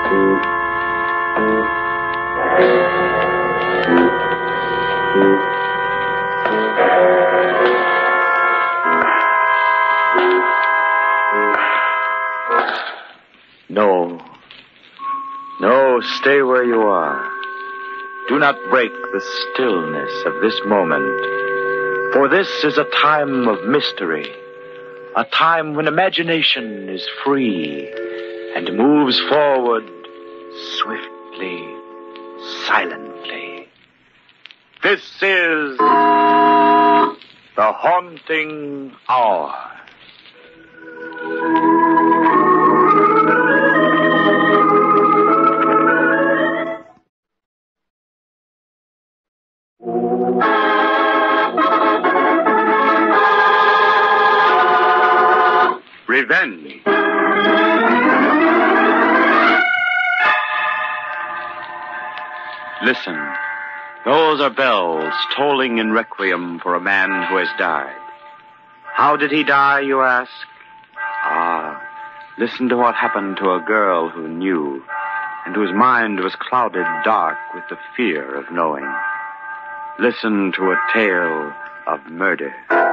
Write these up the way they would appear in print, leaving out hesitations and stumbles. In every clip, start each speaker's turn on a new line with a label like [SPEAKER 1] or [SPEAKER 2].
[SPEAKER 1] No. No, stay where you are. Do not break the stillness of this moment. For this is a time of mystery. A time when imagination is free and moves forward swiftly, silently. This is the Haunting Hour.
[SPEAKER 2] Revenge.
[SPEAKER 1] Listen, those are bells tolling in requiem for a man who has died. How did he die, you ask? Listen to what happened to a girl who knew, and whose mind was clouded dark with the fear of knowing. Listen to a tale of murder.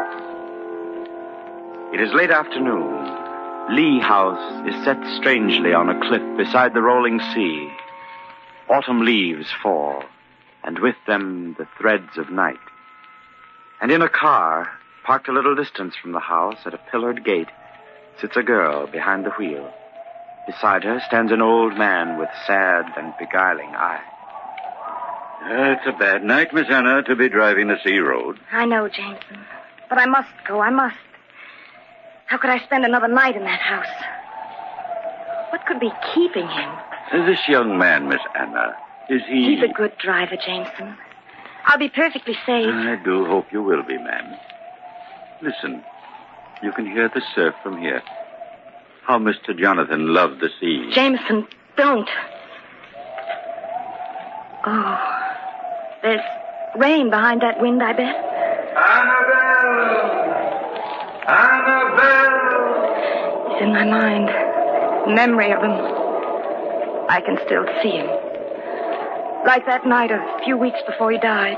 [SPEAKER 1] It is late afternoon. Lee House is set strangely on a cliff beside the rolling sea. Autumn leaves fall, and with them the threads of night. And in a car, parked a little distance from the house at a pillared gate, sits a girl behind the wheel. Beside her stands an old man with sad and beguiling eyes.
[SPEAKER 2] It's a bad night, Miss Anna, to be driving the sea road.
[SPEAKER 3] I know, Jameson. But I must go, I must. How could I spend another night in that house? What could be keeping him?
[SPEAKER 2] This young man, Miss Anna, is he...
[SPEAKER 3] He's a good driver, Jameson. I'll be perfectly safe.
[SPEAKER 2] I do hope you will be, ma'am. Listen, you can hear the surf from here. How Mr. Jonathan loved the sea.
[SPEAKER 3] Jameson, don't. Oh, there's rain behind that wind, I bet.
[SPEAKER 4] Annabelle! Annabelle!
[SPEAKER 3] He's in my mind. Memory of him. I can still see him. Like that night a few weeks before he died.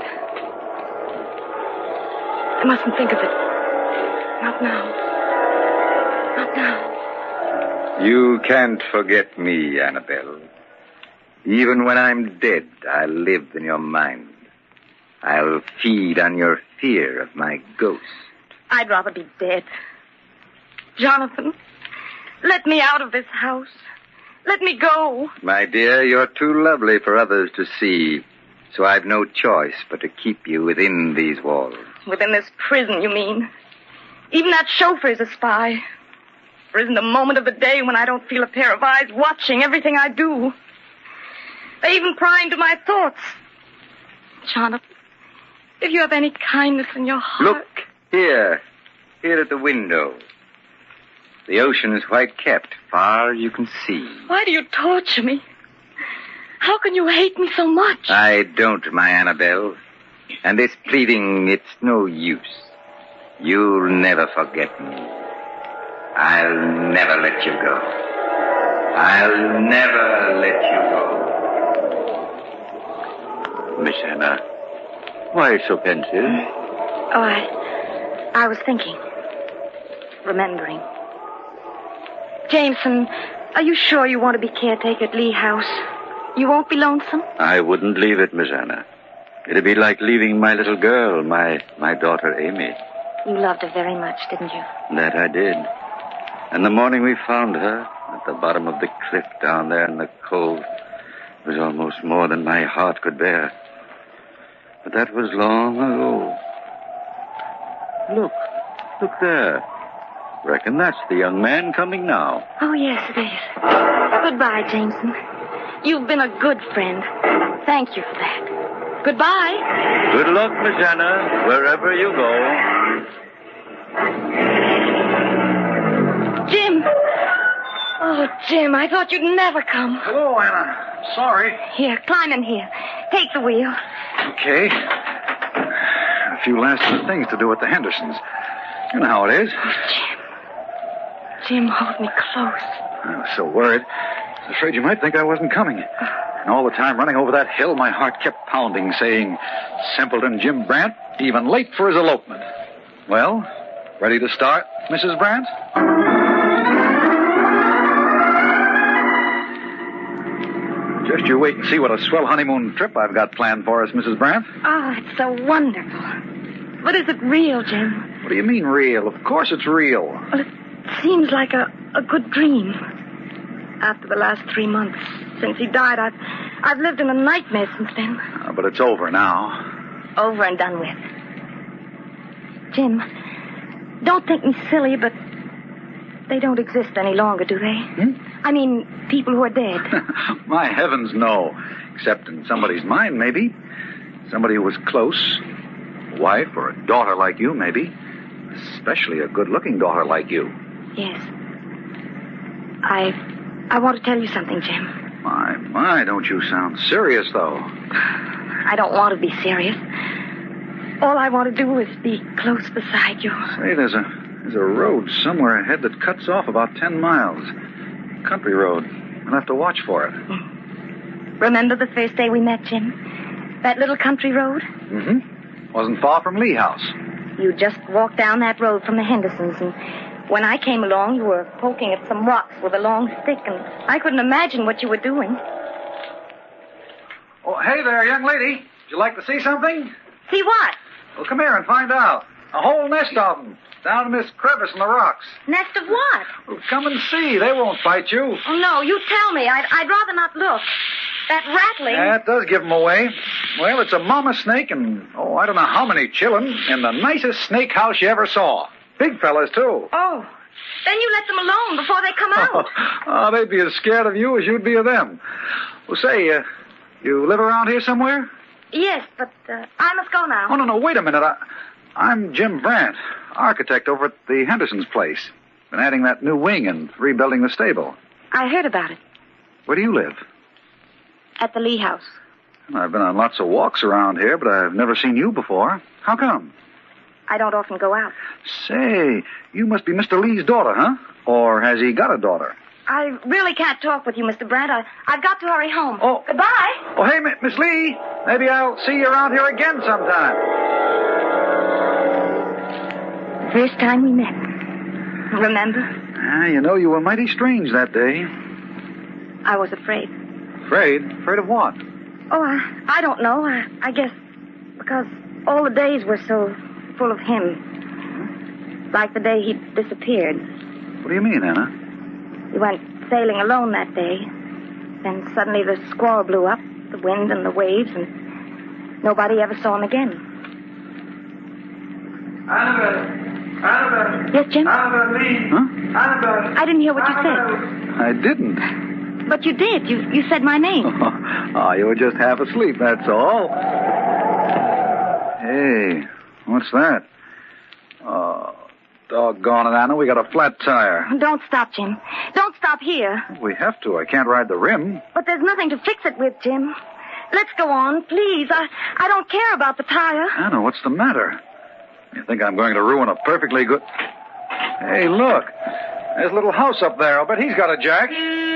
[SPEAKER 3] I mustn't think of it. Not now. Not now.
[SPEAKER 5] You can't forget me, Annabelle. Even when I'm dead, I'll live in your mind. I'll feed on your fear of my ghost.
[SPEAKER 3] I'd rather be dead. Jonathan, let me out of this house. Let me go.
[SPEAKER 5] My dear, you're too lovely for others to see, so I've no choice but to keep you within these walls.
[SPEAKER 3] Within this prison, you mean? Even that chauffeur is a spy. There isn't a moment of the day when I don't feel a pair of eyes watching everything I do. They even pry into my thoughts. Jonathan, if you have any kindness in your heart...
[SPEAKER 5] Look, here at the window. The ocean is white capped, far you can see.
[SPEAKER 3] Why do you torture me? How can you hate me so much?
[SPEAKER 5] I don't, my Annabelle. And this pleading, it's no use. You'll never forget me. I'll never let you go. I'll never let you go.
[SPEAKER 2] Miss Anna, why so pensive?
[SPEAKER 3] Oh, I was thinking. Remembering. Jameson, are you sure you want to be caretaker at Lee House? You won't be lonesome?
[SPEAKER 2] I wouldn't leave it, Miss Anna. It'd be like leaving my little girl, my daughter Amy.
[SPEAKER 3] You loved her very much, didn't you?
[SPEAKER 2] That I did. And the morning we found her, at the bottom of the cliff down there in the cove, was almost more than my heart could bear. But that was long ago. Look there. Reckon that's the young man coming now.
[SPEAKER 3] Oh, yes, it is. Goodbye, Jameson. You've been a good friend. Thank you for that. Goodbye.
[SPEAKER 2] Good luck, Miss Anna, wherever you go.
[SPEAKER 3] Jim. Oh, Jim, I thought you'd never come.
[SPEAKER 4] Hello, Anna. Sorry.
[SPEAKER 3] Here, climb in here. Take the wheel.
[SPEAKER 4] Okay. A few last things to do at the Hendersons. You know how it is.
[SPEAKER 3] Oh, Jim. Jim, hold me close.
[SPEAKER 4] I was so worried. Afraid you might think I wasn't coming. And all the time running over that hill, my heart kept pounding, saying, Simpleton Jim Brandt, even late for his elopement. Well, ready to start, Mrs. Brandt? Just you wait and see what a swell honeymoon trip I've got planned for us, Mrs. Brandt.
[SPEAKER 3] Oh, it's so wonderful. But is it real, Jim?
[SPEAKER 4] What do you mean real? Of course it's real.
[SPEAKER 3] Well, it seems like a good dream. After the last 3 months since he died, I've lived in a nightmare since then.
[SPEAKER 4] But it's over now.
[SPEAKER 3] Over and done with. Jim, don't think me silly, but they don't exist any longer, do they? I mean, people who are dead.
[SPEAKER 4] My heavens, no. Except in somebody's mind, maybe. Somebody who was close. A wife or a daughter like you, maybe. Especially a good-looking daughter like you.
[SPEAKER 3] Yes. I want to tell you something, Jim.
[SPEAKER 4] My, don't you sound serious, though.
[SPEAKER 3] I don't want to be serious. All I want to do is be close beside you.
[SPEAKER 4] Say, there's a road somewhere ahead that cuts off about 10 miles. Country road. I'll have to watch for it.
[SPEAKER 3] Remember the first day we met, Jim? That little country road?
[SPEAKER 4] Mm-hmm. Wasn't far from Lee House.
[SPEAKER 3] You just walked down that road from the Hendersons, and when I came along, you were poking at some rocks with a long stick, and I couldn't imagine what you were doing.
[SPEAKER 4] Oh, hey there, young lady. Would you like to see something?
[SPEAKER 3] See what?
[SPEAKER 4] Well, come here and find out. A whole nest of them. Down in this crevice in the rocks.
[SPEAKER 3] Nest of what?
[SPEAKER 4] Well, come and see. They won't bite you.
[SPEAKER 3] Oh, no, you tell me. I'd rather not look. That rattling...
[SPEAKER 4] That does give them away. Well, it's a mama snake and, I don't know how many chillin' in the nicest snake house you ever saw. Big fellas, too.
[SPEAKER 3] Oh, then you let them alone before they come out.
[SPEAKER 4] Oh, they'd be as scared of you as you'd be of them. Well, say, you live around here somewhere?
[SPEAKER 3] Yes, but I must go now.
[SPEAKER 4] Oh, no, wait a minute. I'm Jim Brandt, architect over at the Hendersons' place. Been adding that new wing and rebuilding the stable.
[SPEAKER 3] I heard about it.
[SPEAKER 4] Where do you live?
[SPEAKER 3] At the Lee House.
[SPEAKER 4] I've been on lots of walks around here, but I've never seen you before. How come?
[SPEAKER 3] I don't often go out.
[SPEAKER 4] Say, you must be Mr. Lee's daughter, huh? Or has he got a daughter?
[SPEAKER 3] I really can't talk with you, Mr. Brandt. I've got to hurry home.
[SPEAKER 4] Oh.
[SPEAKER 3] Goodbye.
[SPEAKER 4] Oh, hey, Miss Lee. Maybe I'll see you around here again sometime.
[SPEAKER 3] First time we met. Remember?
[SPEAKER 4] You were mighty strange that day.
[SPEAKER 3] I was afraid.
[SPEAKER 4] Afraid? Afraid of what?
[SPEAKER 3] Oh, I don't know. I guess because all the days were so full of him. Like the day he disappeared.
[SPEAKER 4] What do you mean, Anna?
[SPEAKER 3] We went sailing alone that day. Then suddenly the squall blew up, the wind and the waves, and nobody ever saw him again.
[SPEAKER 6] Annabelle.
[SPEAKER 3] Yes, Jim?
[SPEAKER 6] Annabelle Lee.
[SPEAKER 4] Huh?
[SPEAKER 6] Annabelle.
[SPEAKER 3] I didn't hear what you
[SPEAKER 6] Annabelle.
[SPEAKER 3] said.
[SPEAKER 4] I didn't.
[SPEAKER 3] But you did. You said my name.
[SPEAKER 4] Oh, you were just half asleep, that's all. Hey, what's that? Oh, doggone it, Anna. We got a flat tire.
[SPEAKER 3] Don't stop, Jim. Don't stop here.
[SPEAKER 4] We have to. I can't ride the rim.
[SPEAKER 3] But there's nothing to fix it with, Jim. Let's go on, please. I don't care about the tire.
[SPEAKER 4] Anna, what's the matter? You think I'm going to ruin a perfectly good... Hey, look. There's a little house up there. I'll bet he's got a jack.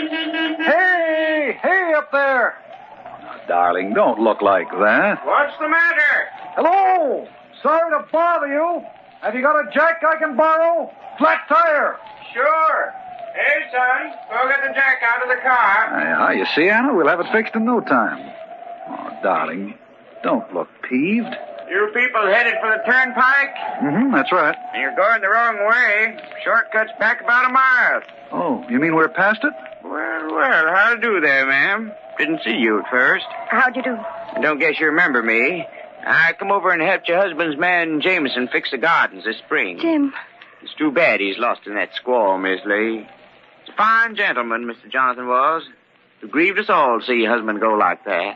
[SPEAKER 4] Hey, up there. Now, darling, don't look like that.
[SPEAKER 6] What's the matter?
[SPEAKER 4] Hello. Sorry to bother you. Have you got a jack I can borrow? Flat tire.
[SPEAKER 6] Sure. Hey, son, go get the jack out of the car.
[SPEAKER 4] You see, Anna, we'll have it fixed in no time. Oh, darling, don't look peeved.
[SPEAKER 6] You people headed for the turnpike?
[SPEAKER 4] Mm-hmm, that's right.
[SPEAKER 6] You're going the wrong way. Shortcut's back about a mile.
[SPEAKER 4] Oh, you mean we're past it?
[SPEAKER 6] Well, how do there, ma'am? Didn't see you at first.
[SPEAKER 3] How'd you do?
[SPEAKER 6] Don't guess you remember me. I come over and helped your husband's man, Jameson, fix the gardens this spring.
[SPEAKER 3] Jim.
[SPEAKER 6] It's too bad he's lost in that squall, Miss Lee. He's a fine gentleman, Mr. Jonathan was. It grieved us all to see your husband go like that.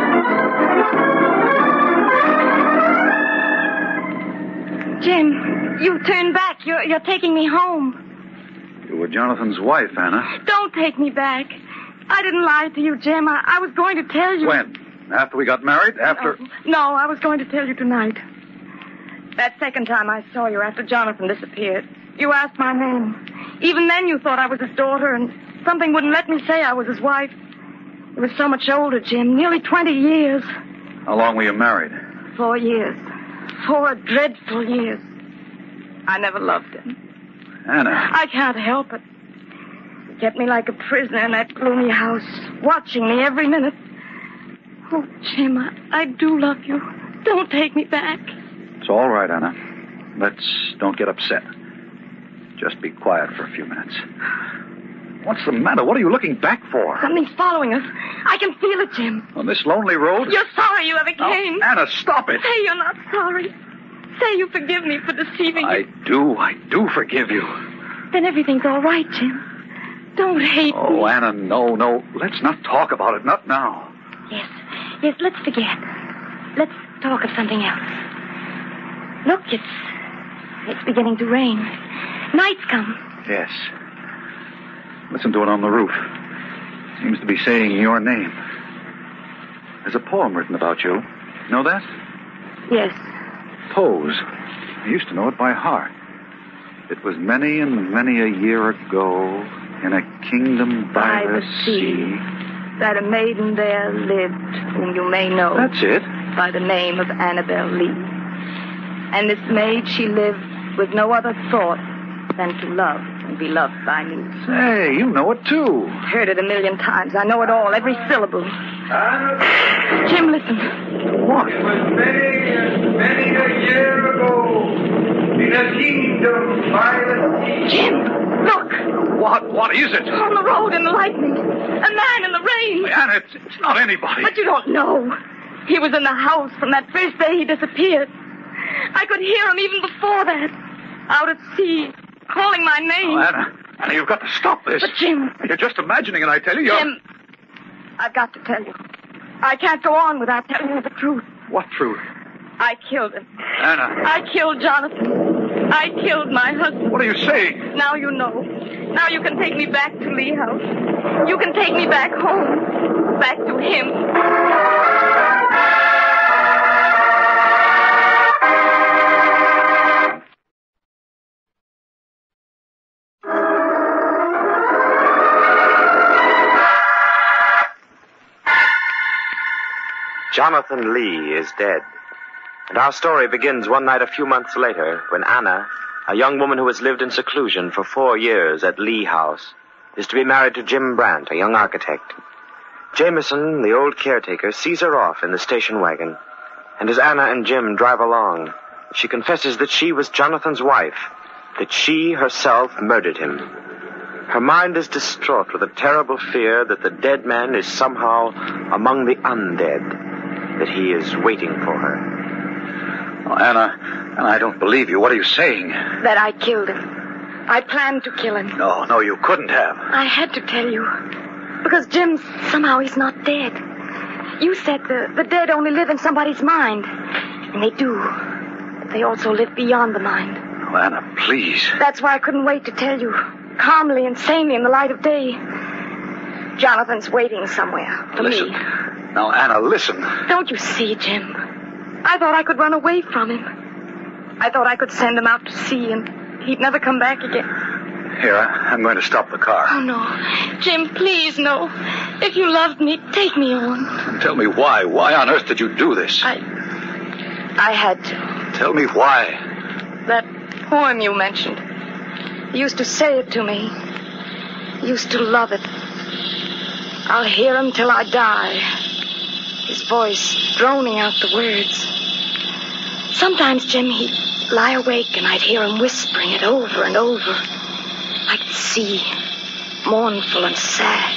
[SPEAKER 3] Jim, you turned back. You're taking me home.
[SPEAKER 4] You were Jonathan's wife, Anna.
[SPEAKER 3] Don't take me back. I didn't lie to you, Jim. I was going to tell you.
[SPEAKER 4] When? After we got married? After...
[SPEAKER 3] No, I was going to tell you tonight. That second time I saw you after Jonathan disappeared, you asked my name. Even then you thought I was his daughter, and Something wouldn't let me say I was his wife. He was so much older, Jim. Nearly 20 years.
[SPEAKER 4] How long were you married?
[SPEAKER 3] 4 years. 4 dreadful years. I never loved him.
[SPEAKER 4] Anna.
[SPEAKER 3] I can't help it. He kept me like a prisoner in that gloomy house, watching me every minute. Oh, Jim, I do love you. Don't take me back.
[SPEAKER 4] It's all right, Anna. Don't get upset. Just be quiet for a few minutes. What's the matter? What are you looking back for?
[SPEAKER 3] Something's following us. I can feel it, Jim.
[SPEAKER 4] On this lonely road?
[SPEAKER 3] You're sorry you ever came.
[SPEAKER 4] Oh, Anna, stop it.
[SPEAKER 3] Say you're not sorry. Say you forgive me for deceiving you.
[SPEAKER 4] I do forgive you.
[SPEAKER 3] Then everything's all right, Jim. Don't hate me.
[SPEAKER 4] Oh, Anna, no. Let's not talk about it. Not now.
[SPEAKER 3] Yes, let's forget. Let's talk of something else. Look, it's beginning to rain. Night's come.
[SPEAKER 4] Yes. Listen to it on the roof. Seems to be saying your name. There's a poem written about you. Know that?
[SPEAKER 3] Yes.
[SPEAKER 4] Pose. I used to know it by heart. It was many and many a year ago in a kingdom by the sea
[SPEAKER 3] that a maiden there lived whom you may know.
[SPEAKER 4] That's it.
[SPEAKER 3] By the name of Annabel Lee. And this maid, she lived with no other thought than to love and be loved by me.
[SPEAKER 4] Say, you know it too.
[SPEAKER 3] Heard it 1,000,000 times. I know it all, every syllable. Jim, listen.
[SPEAKER 4] What?
[SPEAKER 7] It was many a year ago in a kingdom by the sea.
[SPEAKER 3] Jim, look.
[SPEAKER 4] What is it?
[SPEAKER 3] On the road in the lightning. A man in the rain.
[SPEAKER 4] Anna, it's not anybody.
[SPEAKER 3] But you don't know. He was in the house from that first day he disappeared. I could hear him even before that. Out at sea, calling my name.
[SPEAKER 4] Oh, Anna, you've got to stop this.
[SPEAKER 3] But, Jim...
[SPEAKER 4] You're just imagining it, I tell you.
[SPEAKER 3] Jim, I've got to tell you. I can't go on without telling you the truth.
[SPEAKER 4] What truth?
[SPEAKER 3] I killed him.
[SPEAKER 4] Anna.
[SPEAKER 3] I killed Jonathan. I killed my husband.
[SPEAKER 4] What are you saying?
[SPEAKER 3] Now you know. Now you can take me back to Lee House. You can take me back home. Back to him.
[SPEAKER 1] Jonathan Lee is dead. And our story begins one night a few months later when Anna, a young woman who has lived in seclusion for 4 years at Lee House, is to be married to Jim Brandt, a young architect. Jameson, the old caretaker, sees her off in the station wagon. And as Anna and Jim drive along, she confesses that she was Jonathan's wife, that she herself murdered him. Her mind is distraught with a terrible fear that the dead man is somehow among the undead, that he is waiting for her.
[SPEAKER 4] Oh, Anna, I don't believe you. What are you saying?
[SPEAKER 3] That I killed him. I planned to kill him.
[SPEAKER 4] No, you couldn't have.
[SPEAKER 3] I had to tell you. Because Jim, somehow he's not dead. You said the dead only live in somebody's mind. And they do. But they also live beyond the mind.
[SPEAKER 4] Oh, Anna, please.
[SPEAKER 3] That's why I couldn't wait to tell you. Calmly and sanely in the light of day. Jonathan's waiting somewhere for
[SPEAKER 4] Listen.
[SPEAKER 3] me.
[SPEAKER 4] Now, Anna, listen.
[SPEAKER 3] Don't you see, Jim? I thought I could run away from him. I thought I could send him out to sea and he'd never come back again.
[SPEAKER 4] Here, I'm going to stop the car.
[SPEAKER 3] Oh, no. Jim, please, no. If you loved me, take me on.
[SPEAKER 4] And tell me why. Why on earth did you do this?
[SPEAKER 3] I had to.
[SPEAKER 4] Tell me why.
[SPEAKER 3] That poem you mentioned. He used to say it to me. He used to love it. I'll hear him till I die. His voice droning out the words. Sometimes, Jim, he'd lie awake and I'd hear him whispering it over and over. Like the sea, mournful and sad.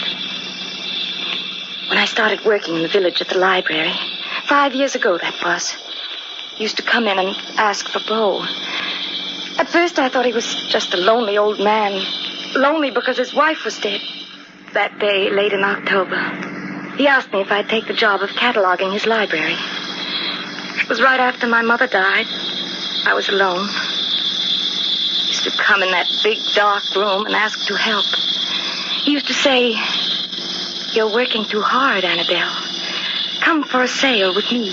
[SPEAKER 3] When I started working in the village at the library, 5 years ago that was, he used to come in and ask for Bo. At first I thought he was just a lonely old man. Lonely because his wife was dead. That day, late in October, he asked me if I'd take the job of cataloging his library. It was right after my mother died. I was alone. He used to come in that big, dark room and ask to help. He used to say, "You're working too hard, Annabelle. Come for a sail with me."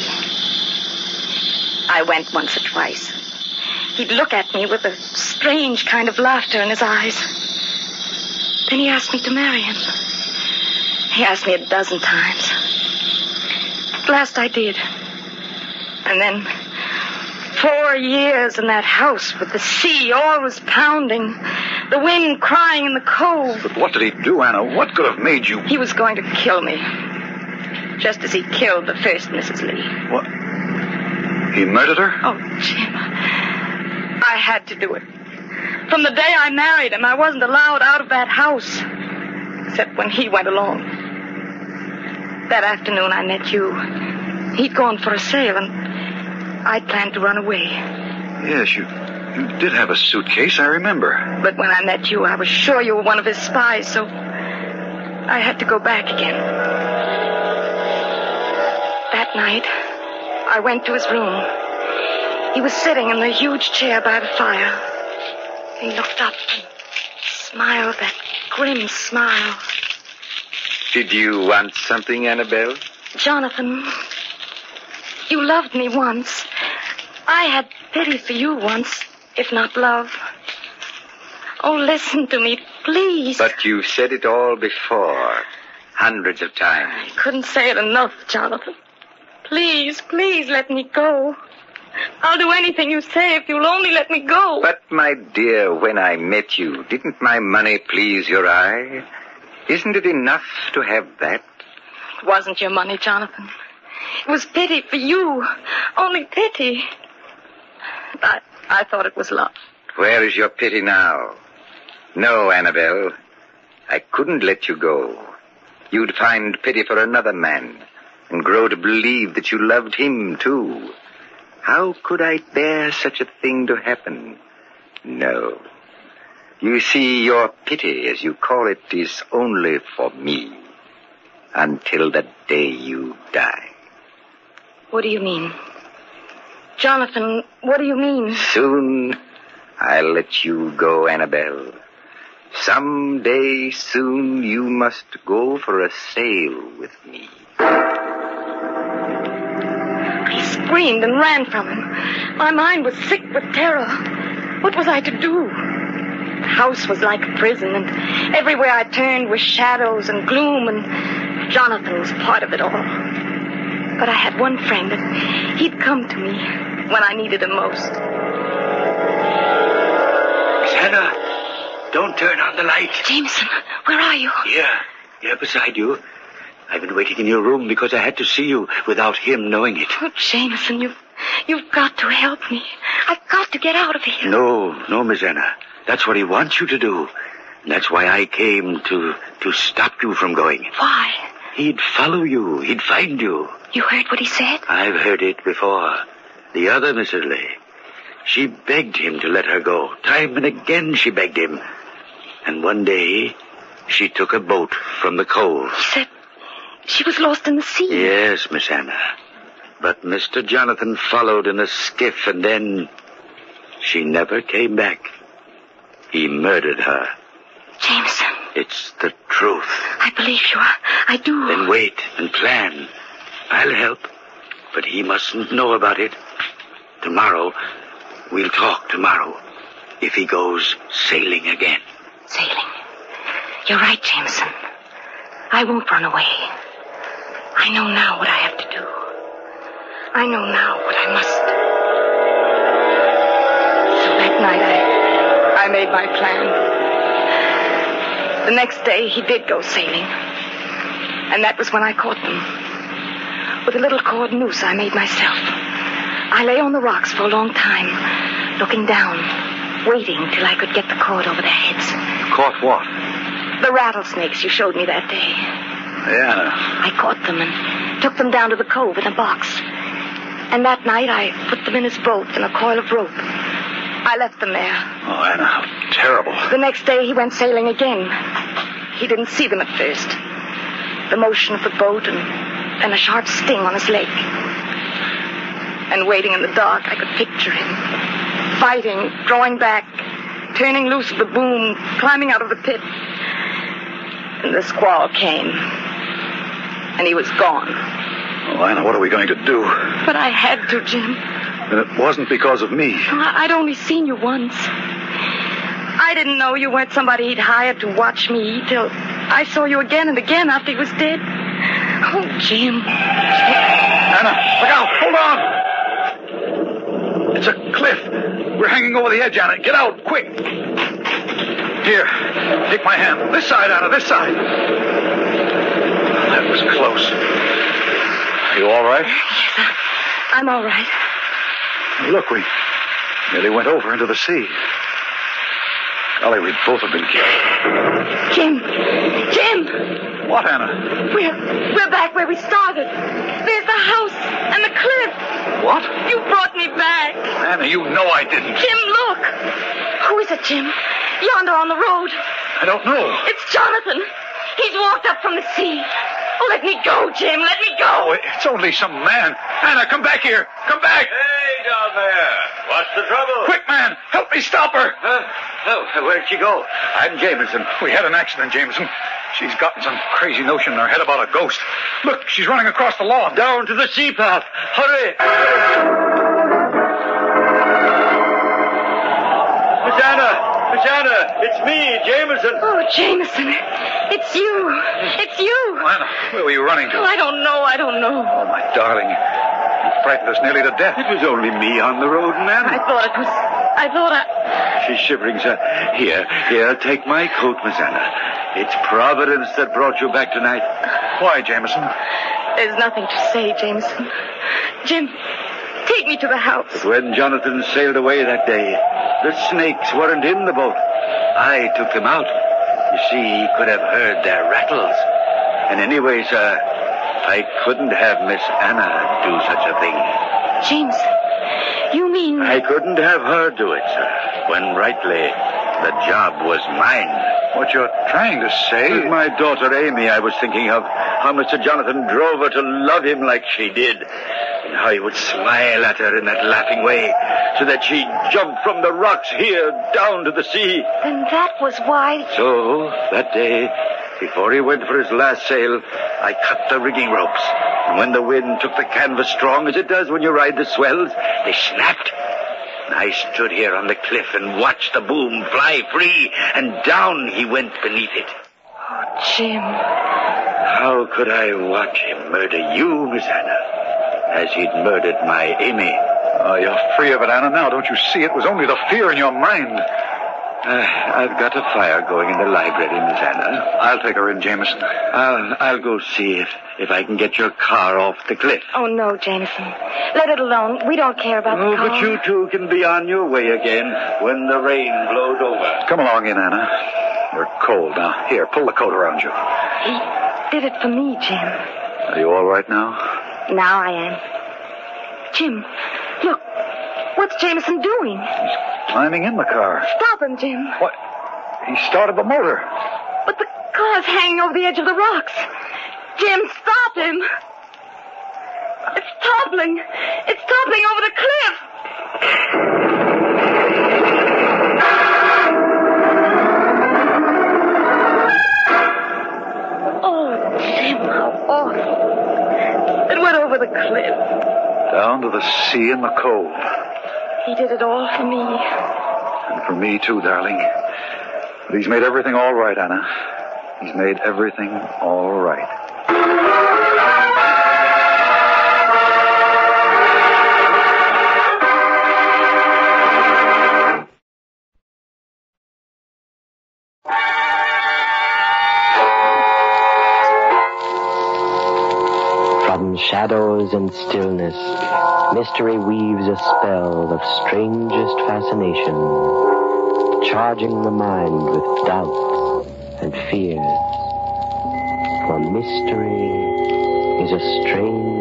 [SPEAKER 3] I went once or twice. He'd look at me with a strange kind of laughter in his eyes. Then he asked me to marry him. He asked me 12 times. At last I did. And then 4 years in that house with the sea always pounding, the wind crying in the cove.
[SPEAKER 4] But what did he do, Anna? What could have made you...
[SPEAKER 3] He was going to kill me. Just as he killed the first Mrs. Lee.
[SPEAKER 4] What? He murdered her?
[SPEAKER 3] Oh, Jim. I had to do it. From the day I married him, I wasn't allowed out of that house. Except when he went along. That afternoon I met you. He'd gone for a sail, and I planned to run away.
[SPEAKER 4] Yes, you did have a suitcase, I remember.
[SPEAKER 3] But when I met you, I was sure you were one of his spies, so I had to go back again. That night, I went to his room. He was sitting in the huge chair by the fire. He looked up and smiled that grim smile.
[SPEAKER 5] Did you want something, Annabelle?
[SPEAKER 3] Jonathan, you loved me once. I had pity for you once, if not love. Oh, listen to me, please.
[SPEAKER 5] But you've said it all before, hundreds of times.
[SPEAKER 3] I couldn't say it enough, Jonathan. Please, please let me go. I'll do anything you say if you'll only let me go.
[SPEAKER 5] But, my dear, when I met you, didn't my money please your eye? Isn't it enough to have that?
[SPEAKER 3] It wasn't your money, Jonathan. It was pity for you. Only pity. I thought it was love.
[SPEAKER 5] Where is your pity now? No, Annabelle. I couldn't let you go. You'd find pity for another man and grow to believe that you loved him, too. How could I bear such a thing to happen? No. You see, your pity, as you call it, is only for me. Until the day you die.
[SPEAKER 3] What do you mean? Jonathan, what do you mean?
[SPEAKER 5] Soon, I'll let you go, Annabelle. Some day soon you must go for a sail with me.
[SPEAKER 3] I screamed and ran from him. My mind was sick with terror. What was I to do? The house was like a prison, and everywhere I turned were shadows and gloom, and Jonathan was part of it all. But I had one friend, and he'd come to me when I needed him most.
[SPEAKER 8] Miss Hannah, don't turn on the light.
[SPEAKER 3] Jameson, where are you?
[SPEAKER 8] Here beside you. I've been waiting in your room because I had to see you without him knowing it.
[SPEAKER 3] Oh, Jameson, you've got to help me. I've got to get out of here.
[SPEAKER 8] No, Miss Anna. That's what he wants you to do. And that's why I came to stop you from going.
[SPEAKER 3] Why?
[SPEAKER 8] He'd follow you. He'd find you.
[SPEAKER 3] You heard what he said?
[SPEAKER 8] I've heard it before. The other Mrs. Lee. She begged him to let her go. Time and again she begged him. And one day, she took a boat from the cove.
[SPEAKER 3] He said she was lost in the sea.
[SPEAKER 8] Yes, Miss Anna. But Mr. Jonathan followed in a skiff, and then she never came back. He murdered her.
[SPEAKER 3] Jameson.
[SPEAKER 8] It's the truth.
[SPEAKER 3] I believe you. I do.
[SPEAKER 8] Then wait and plan. I'll help, but he mustn't know about it. Tomorrow, we'll talk tomorrow, if he goes sailing again.
[SPEAKER 3] Sailing. You're right, Jameson. I won't run away. I know now what I have to do. I know now what I must. So that night, I made my plan. The next day, he did go sailing. And that was when I caught them. With a little cord noose I made myself. I lay on the rocks for a long time, looking down, waiting till I could get the cord over their heads.
[SPEAKER 4] Caught what?
[SPEAKER 3] The rattlesnakes you showed me that day.
[SPEAKER 4] Yeah.
[SPEAKER 3] I caught them and took them down to the cove in a box. And that night I put them in his boat in a coil of rope. I left them there.
[SPEAKER 4] Oh, Anna, how terrible.
[SPEAKER 3] The next day he went sailing again. He didn't see them at first. The motion of the boat and a sharp sting on his leg. And waiting in the dark, I could picture him. Fighting, drawing back, turning loose of the boom, climbing out of the pit. And the squall came. And he was gone.
[SPEAKER 4] Oh, Anna, what are we going to do?
[SPEAKER 3] But I had to, Jim.
[SPEAKER 4] And it wasn't because of me.
[SPEAKER 3] I'd only seen you once. I didn't know you weren't somebody he'd hired to watch me till I saw you again and again after he was dead. Oh, Jim.
[SPEAKER 4] Anna, look out. Hold on. It's a cliff. We're hanging over the edge, Anna. Get out, quick. Here, take my hand. This side, Anna, this side. That was close. Are you all right?
[SPEAKER 3] Yes, I'm all right.
[SPEAKER 4] Look, we nearly went over into the sea. Golly, we'd both have been killed.
[SPEAKER 3] Jim!
[SPEAKER 4] What, Anna?
[SPEAKER 3] We're back where we started. There's the house and the cliff.
[SPEAKER 4] What?
[SPEAKER 3] You brought me back.
[SPEAKER 4] Anna, you know I didn't.
[SPEAKER 3] Jim, look. Who is it, Jim? Yonder on the road.
[SPEAKER 4] I don't know.
[SPEAKER 3] It's Jonathan. He's walked up from the sea. Oh, let me go, Jim. Let me go.
[SPEAKER 4] Oh, it's only some man. Anna, come back here. Come back.
[SPEAKER 8] Hey, down there. What's the trouble?
[SPEAKER 4] Quick, man. Help me stop her.
[SPEAKER 8] Oh, where'd she go?
[SPEAKER 4] I'm Jameson. We had an accident, Jameson. She's gotten some crazy notion in her head about a ghost. Look, she's running across the lawn.
[SPEAKER 8] Down to the sea path. Hurry. Miss Anna, it's me, Jameson.
[SPEAKER 3] Oh, Jameson. It's you.
[SPEAKER 4] Anna, where were you running to?
[SPEAKER 3] Oh, I don't know.
[SPEAKER 4] Oh, my darling. You frightened us nearly to death.
[SPEAKER 8] It was only me on the road, man.
[SPEAKER 3] I thought
[SPEAKER 8] She's shivering, sir. Here, take my coat, Miss Anna. It's Providence that brought you back tonight.
[SPEAKER 4] Why, Jameson?
[SPEAKER 3] There's nothing to say, Jameson. Jim, take me to the house.
[SPEAKER 8] But when Jonathan sailed away that day, the snakes weren't in the boat. I took them out. You see, he could have heard their rattles. And anyway, sir, I couldn't have Miss Anna do such a thing.
[SPEAKER 3] James, you mean...
[SPEAKER 8] I couldn't have her do it, sir, when rightly the job was mine.
[SPEAKER 4] What you're trying to say...
[SPEAKER 8] With my daughter Amy, I was thinking of how Mr. Jonathan drove her to love him like she did, and how he would smile at her in that laughing way, so that she jumped from the rocks here down to the sea.
[SPEAKER 3] Then that was why...
[SPEAKER 8] So, that day, before he went for his last sail, I cut the rigging ropes. And when the wind took the canvas strong, as it does when you ride the swells, they snapped. And I stood here on the cliff and watched the boom fly free, and down he went beneath it.
[SPEAKER 3] Oh, Jim.
[SPEAKER 8] How could I watch him murder you, Miss Anna, as he'd murdered my Amy?
[SPEAKER 4] Oh, you're free of it, Anna, now. Don't you see? It was only the fear in your mind.
[SPEAKER 8] I've got a fire going in the library, Miss Anna.
[SPEAKER 4] I'll take her in, Jameson.
[SPEAKER 8] I'll go see if I can get your car off the cliff.
[SPEAKER 3] Oh, no, Jameson. Let it alone. We don't care about the car.
[SPEAKER 8] But you two can be on your way again when the rain blows over.
[SPEAKER 4] Come along in, Anna. You're cold now. Here, pull the coat around you.
[SPEAKER 3] He did it for me, Jim.
[SPEAKER 4] Are you all right now?
[SPEAKER 3] Now I am. Jim, look. What's Jameson doing?
[SPEAKER 4] He's climbing in the car.
[SPEAKER 3] Stop him, Jim.
[SPEAKER 4] What? He started the motor.
[SPEAKER 3] But the car's hanging over the edge of the rocks. Jim, stop him. It's toppling. It's toppling over the cliff. Oh, Jim, how awful. It went over the cliff.
[SPEAKER 4] Down to the sea in the cold.
[SPEAKER 3] He did it all for me.
[SPEAKER 4] And for me, too, darling. But he's made everything all right, Anna. He's made everything all right.
[SPEAKER 9] From shadows and stillness, mystery weaves a spell of strangest fascination, charging the mind with doubts and fears. For mystery is a strange